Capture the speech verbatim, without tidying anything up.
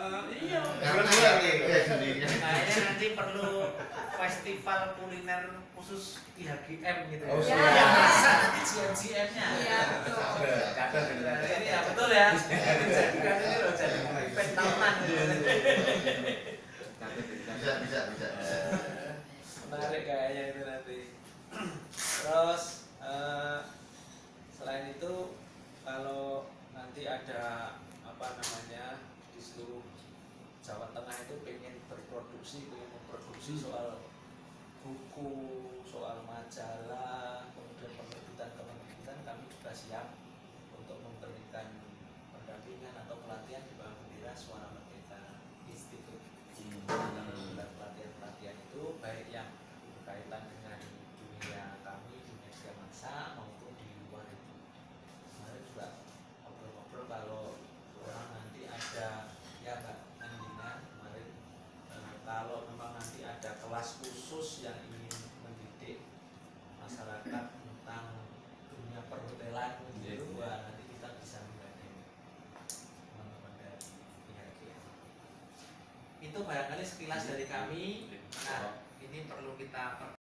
Iya. Bulan-bulan nih kayak sendiri. Kayaknya nanti perlu festival kuliner khusus I H G M gitu. Oh, ya. iya. Yang masak di G M G M-nya. Iya, betul. Catat Nah, ini ya betul ya. Jadikan ini loh jadi event tahunan. Bisa, bisa, bisa. Menarik kayaknya itu nanti. Terus eh, selain itu kalau nanti ada apa namanya di seluruh Jawa Tengah itu pengen berproduksi, pengen memproduksi soal buku, soal majalah, kemudian penerbitan-penerbitan, kami juga siap untuk memberikan pendampingan atau pelatihan di bawah bendera Suara Merdeka Institute. Dan pelatihan-pelatihan itu baik yang berkaitan dengan dunia kami, dunia media massa maupun di luar itu. Kemarin juga ngobrol-ngobrol kalau orang nanti ada ya Mbak Andina kemarin eh, kalau memang nanti ada kelas khusus yang ingin mendidik masyarakat tentang dunia perhotelan gitu, wah nanti kita bisa menggandeng teman-teman dari I H G M. Itu barangkali sekilas dari kami. Nah, ini perlu kita